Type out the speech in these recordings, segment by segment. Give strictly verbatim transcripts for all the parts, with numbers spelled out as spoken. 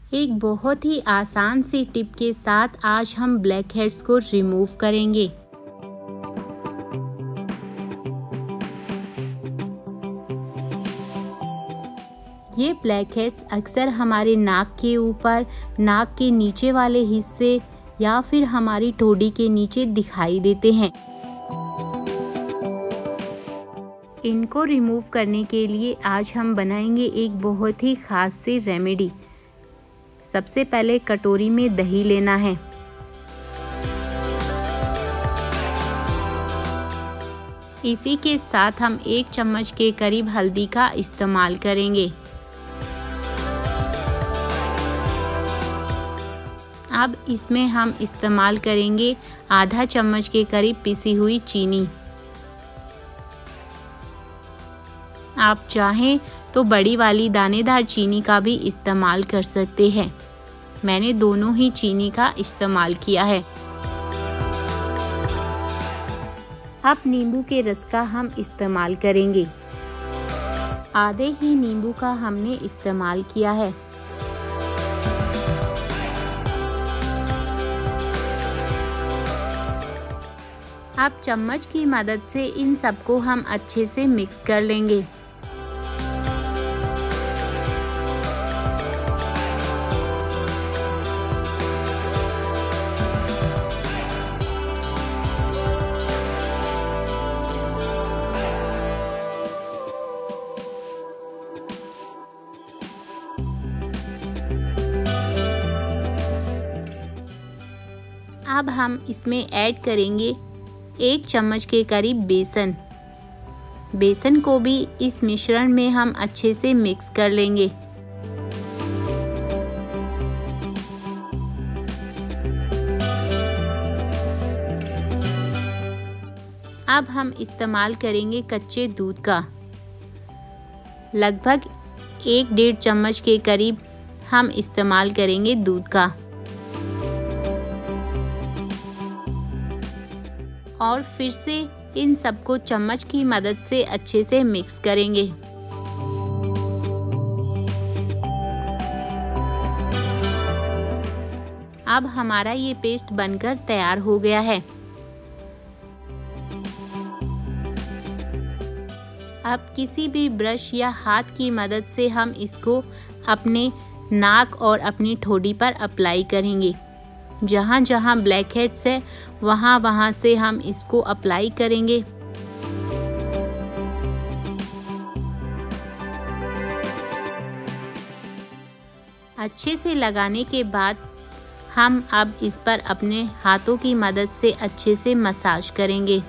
एक बहुत ही आसान सी टिप के साथ आज हम ब्लैक हेड्स को रिमूव करेंगे। ये ब्लैक हेड्स अक्सर हमारे नाक के ऊपर, नाक के नीचे वाले हिस्से या फिर हमारी ठोड़ी के नीचे दिखाई देते हैं। इनको रिमूव करने के लिए आज हम बनाएंगे एक बहुत ही खास सी रेमेडी। सबसे पहले कटोरी में दही लेना है। इसी के साथ हम एक चम्मच के करीब हल्दी का इस्तेमाल करेंगे। अब इसमें हम इस्तेमाल करेंगे आधा चम्मच के करीब पिसी हुई चीनी। आप चाहें तो बड़ी वाली दानेदार चीनी का भी इस्तेमाल कर सकते हैं। मैंने दोनों ही चीनी का इस्तेमाल किया है। अब नींबू के रस का हम इस्तेमाल करेंगे। आधे ही नींबू का हमने इस्तेमाल किया है। अब चम्मच की मदद से इन सबको हम अच्छे से मिक्स कर लेंगे। अब हम इसमें ऐड करेंगे एक चम्मच के करीब बेसन। बेसन को भी इस मिश्रण में हम अच्छे से मिक्स कर लेंगे। अब हम इस्तेमाल करेंगे कच्चे दूध का। लगभग एक डेढ़ चम्मच के करीब हम इस्तेमाल करेंगे दूध का। और फिर से इन सबको चम्मच की मदद से अच्छे से मिक्स करेंगे। अब हमारा ये पेस्ट बनकर तैयार हो गया है। अब किसी भी ब्रश या हाथ की मदद से हम इसको अपने नाक और अपनी ठोड़ी पर अप्लाई करेंगे। जहाँ जहाँ ब्लैक हेड्स है वहाँ वहाँ से हम इसको अप्लाई करेंगे। अच्छे से लगाने के बाद हम अब इस पर अपने हाथों की मदद से अच्छे से मसाज करेंगे।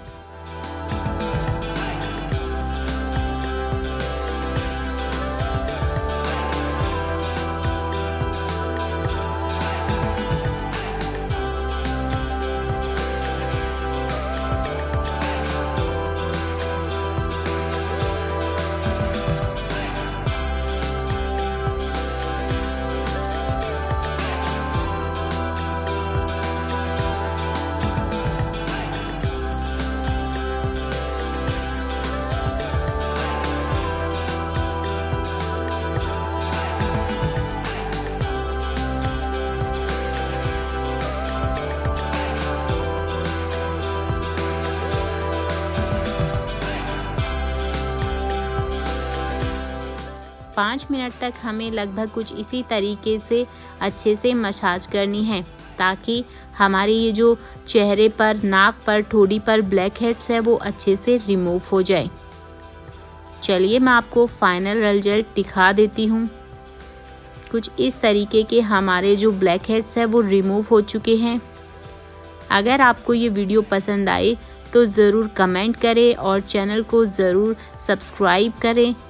पाँच मिनट तक हमें लगभग कुछ इसी तरीके से अच्छे से मसाज करनी है, ताकि हमारे ये जो चेहरे पर, नाक पर, ठोड़ी पर ब्लैक हेड्स है वो अच्छे से रिमूव हो जाए। चलिए मैं आपको फाइनल रिजल्ट दिखा देती हूँ। कुछ इस तरीके के हमारे जो ब्लैक हेड्स है वो रिमूव हो चुके हैं। अगर आपको ये वीडियो पसंद आए तो ज़रूर कमेंट करें और चैनल को ज़रूर सब्सक्राइब करें।